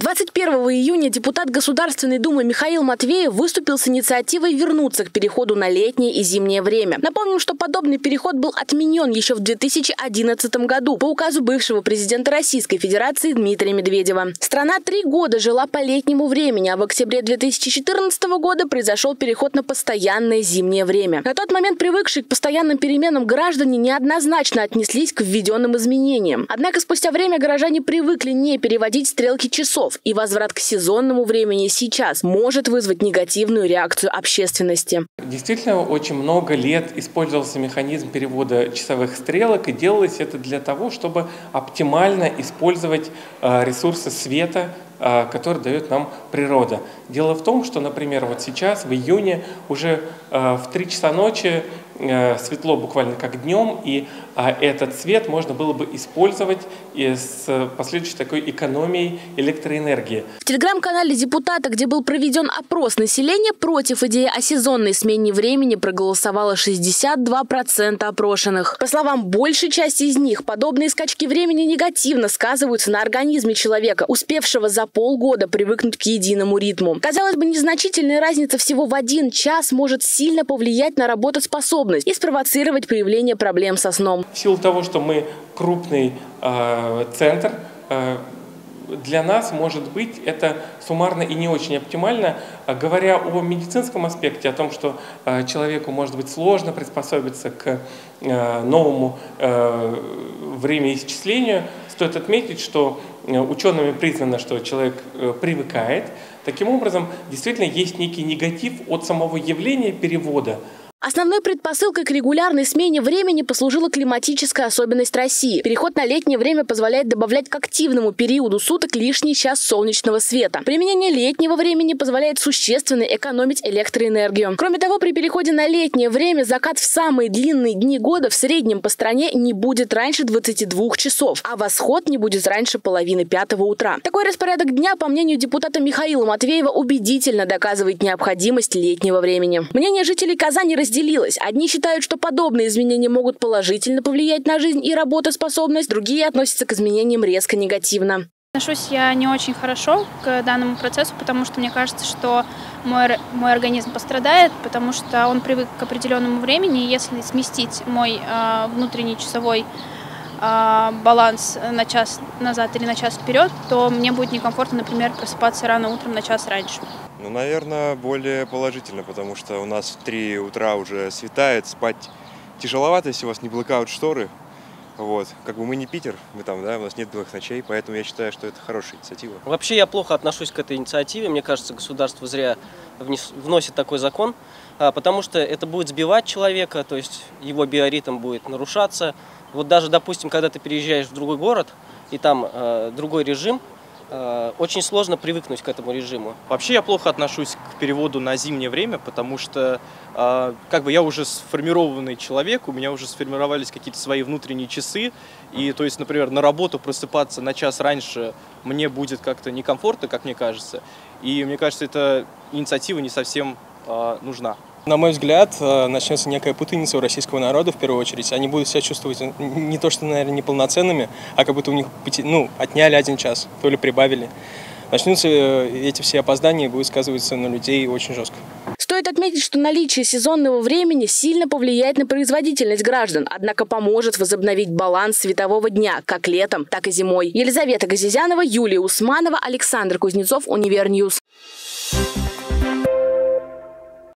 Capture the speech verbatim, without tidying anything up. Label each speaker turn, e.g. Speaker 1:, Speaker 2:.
Speaker 1: двадцать первого июня депутат Государственной Думы Михаил Матвеев выступил с инициативой вернуться к переходу на летнее и зимнее время. Напомним, что подобный переход был отменен еще в две тысячи одиннадцатом году по указу бывшего президента Российской Федерации Дмитрия Медведева. Страна три года жила по летнему времени, а в октябре две тысячи четырнадцатого года произошел переход на постоянное зимнее время. На тот момент привыкшие к постоянным переменам граждане неоднозначно отнеслись к введенным изменениям. Однако спустя время горожане привыкли не переводить стрелки часов, и возврат к сезонному времени сейчас может вызвать негативную реакцию общественности.
Speaker 2: Действительно, очень много лет использовался механизм перевода часовых стрелок, и делалось это для того, чтобы оптимально использовать ресурсы света, который дает нам природа. Дело в том, что, например, вот сейчас, в июне, уже в три часа ночи светло буквально как днем, и этот свет можно было бы использовать и с последующей такой экономией электроэнергии.
Speaker 1: В телеграм-канале депутата, где был проведен опрос населения, против идеи о сезонной смене времени проголосовало шестьдесят два процента опрошенных. По словам большей части из них, подобные скачки времени негативно сказываются на организме человека, успевшего за полгода привыкнуть к единому ритму. Казалось бы, незначительная разница всего в один час может сильно повлиять на работоспособность и спровоцировать появление проблем со сном.
Speaker 2: В силу того, что мы крупный э, центр, э, для нас, может быть, это суммарно и не очень оптимально. Говоря о медицинском аспекте, о том, что э, человеку может быть сложно приспособиться к э, новому э, времяисчислению, стоит отметить, что учеными признано, что человек э, привыкает. Таким образом, действительно есть некий негатив от самого явления перевода.
Speaker 1: Основной предпосылкой к регулярной смене времени послужила климатическая особенность России. Переход на летнее время позволяет добавлять к активному периоду суток лишний час солнечного света. Применение летнего времени позволяет существенно экономить электроэнергию. Кроме того, при переходе на летнее время закат в самые длинные дни года в среднем по стране не будет раньше двадцати двух часов, а восход не будет раньше половины пятого утра. Такой распорядок дня, по мнению депутата Михаила Матвеева, убедительно доказывает необходимость летнего времени. Мнение жителей Казани разделилось. Одни считают, что подобные изменения могут положительно повлиять на жизнь и работоспособность, другие относятся к изменениям резко негативно.
Speaker 3: Отношусь я не очень хорошо к данному процессу, потому что мне кажется, что мой, мой организм пострадает, потому что он привык к определенному времени, и если сместить мой э, внутренний часовой э, баланс на час назад или на час вперед, то мне будет некомфортно, например, просыпаться рано утром на час раньше.
Speaker 4: Ну, наверное, более положительно, потому что у нас в три утра уже светает, спать тяжеловато, если у вас не блэкаут шторы. Вот. Как бы мы не Питер, мы там, да, у нас нет двух ночей, поэтому я считаю, что это хорошая инициатива.
Speaker 5: Вообще я плохо отношусь к этой инициативе, мне кажется, государство зря вносит такой закон, потому что это будет сбивать человека, то есть его биоритм будет нарушаться. Вот даже, допустим, когда ты переезжаешь в другой город, и там э, другой режим, очень сложно привыкнуть к этому режиму.
Speaker 6: Вообще я плохо отношусь к переводу на зимнее время, потому что как бы я уже сформированный человек, у меня уже сформировались какие-то свои внутренние часы, и то есть, например, на работу просыпаться на час раньше мне будет как-то некомфортно, как мне кажется, и мне кажется, эта инициатива не совсем нужна.
Speaker 7: На мой взгляд, начнется некая путаница у российского народа в первую очередь. Они будут себя чувствовать не то, что, наверное, неполноценными, а как будто у них ну, отняли один час, то ли прибавили. Начнутся эти все опоздания и будут сказываться на людей очень жестко.
Speaker 1: Стоит отметить, что наличие сезонного времени сильно повлияет на производительность граждан, однако поможет возобновить баланс светового дня как летом, так и зимой. Елизавета Газизянова, Юлия Усманова, Александр Кузнецов, Универньюз.